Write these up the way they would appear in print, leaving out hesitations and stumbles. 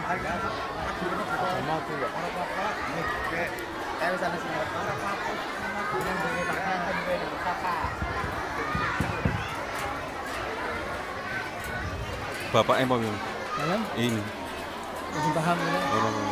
Sama tuh ya. Kayak sana sini. Yang begini makan begini kakak. Bapaknya apa yang Dalam ini? masih paham ya? Orang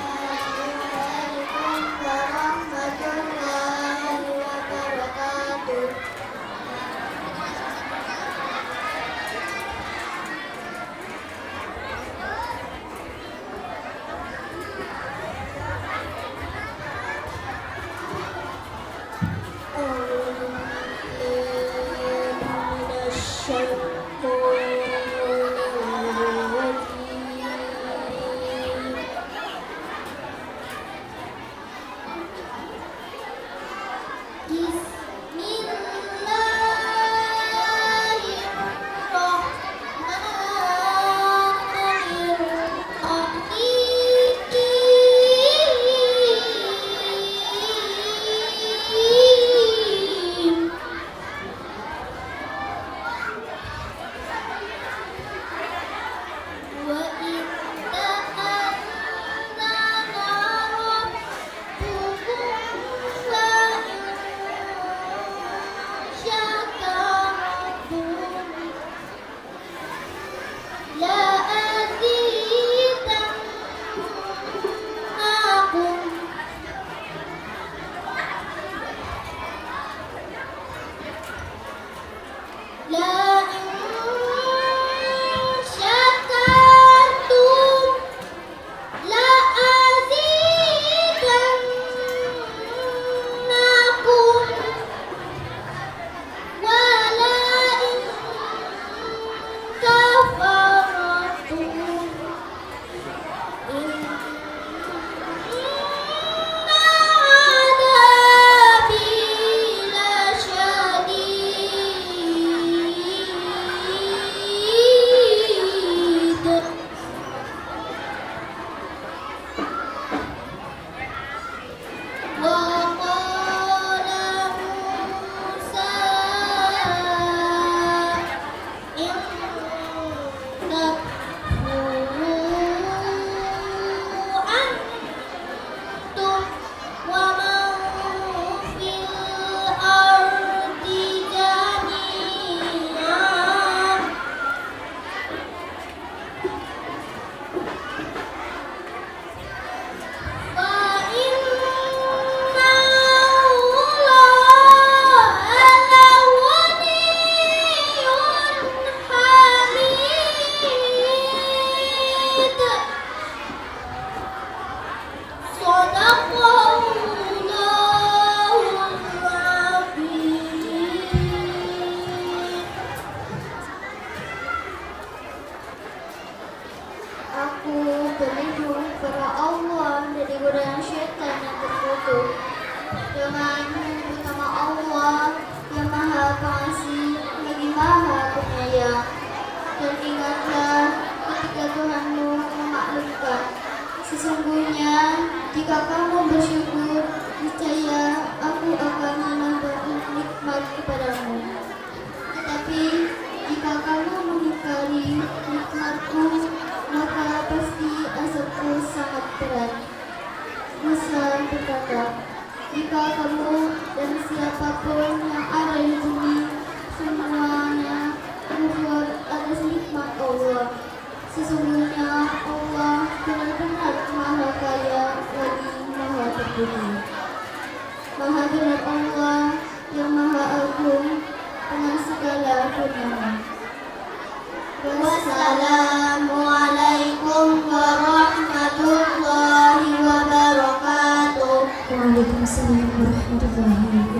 berlindung kepada Allah dari godaan syaitan yang terkutuk dengan nama Allah yang Maha Pengasih lagi Maha Penyayang. Dan ingatlah ketika Tuhanmu memaklumkan, sesungguhnya jika kamu bersyukur, niscaya Aku akan menambah nikmat kepadamu. Tetapi jika kamu mengingkari nikmatku, maka pasti azabku sangat berat. Musa berkata, jika kamu dan siapapun yang ada di bumi semuanya kufur atas nikmat Allah, sesungguhnya Allah benar-benar Maha Kaya lagi Maha Terbudi. Maha benar Allah yang Maha Agung dengan segala firman-Nya. Wassalamualaikum warahmatullahi wabarakatuh. Waalaikumsalam warahmatullahi wabarakatuh.